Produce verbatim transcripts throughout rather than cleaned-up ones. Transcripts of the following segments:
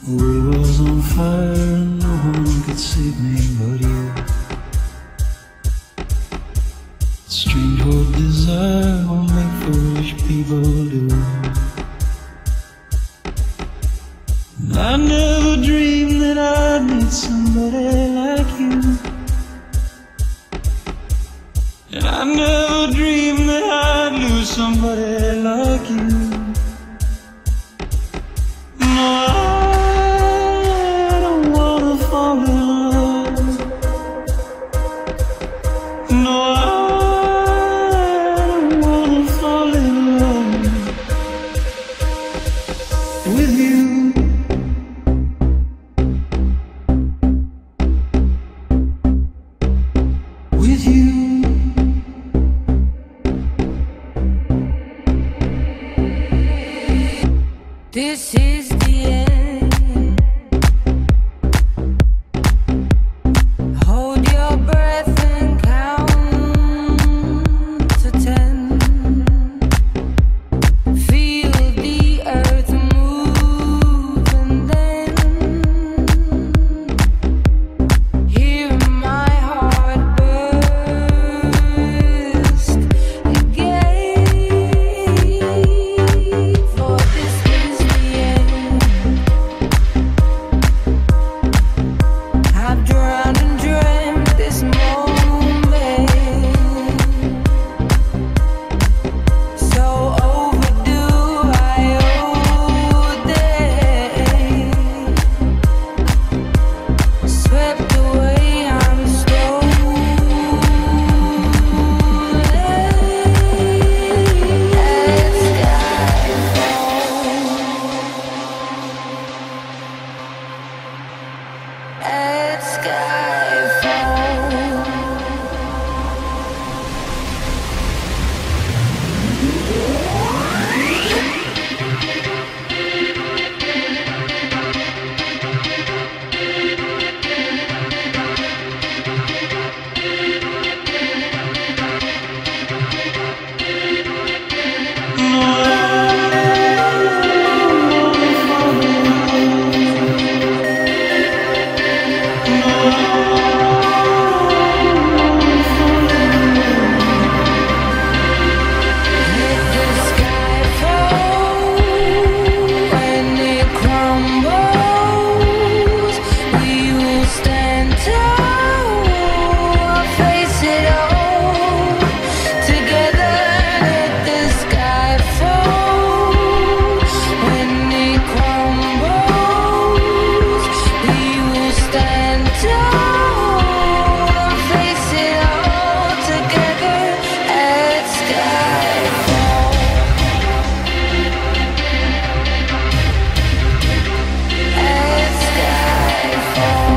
world was on fire and no one could save me but you. Strange what desire will make foolish people do. And I never dreamed that I'd meet somebody like you. And I never dreamed that I'd lose somebody like you. No, I don't wanna fall in love. No, I don't wanna fall in love with you. With you. This is the end. Hold your breath and count to ten. Feel the earth move and then hear my heart burst again. For this is the end. I've drowned and dreamt this moment, so overdue. I owe them. Swept away, I'm stolen. As sky falls, as sky falls. Let the sky fall. When it crumbles, we will stand tall, face it all together. Let the sky fall. When it crumbles, we will stand tall, face it all together. At skyfall, at skyfall.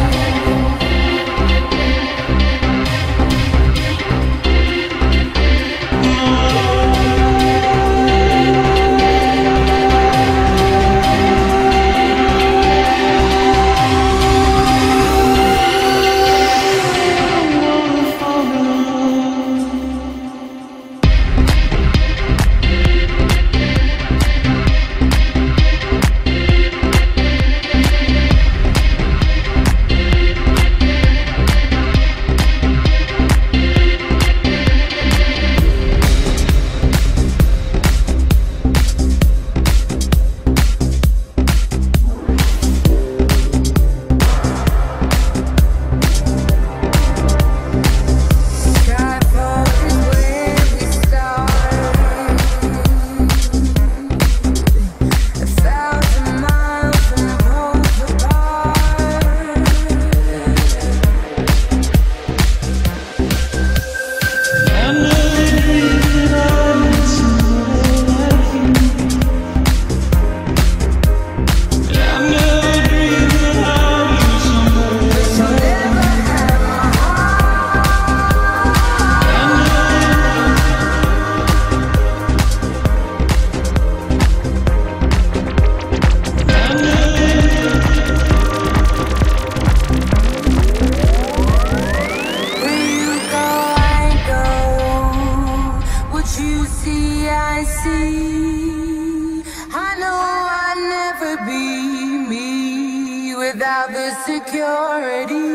Skyfall is where we start. A thousand miles from poles apart. I never dreamed that I'd meet somebody like you. And I never dreamed that I'd lose somebody like you. Where you go, I go. What you see, I see. I know I'll never be me. security.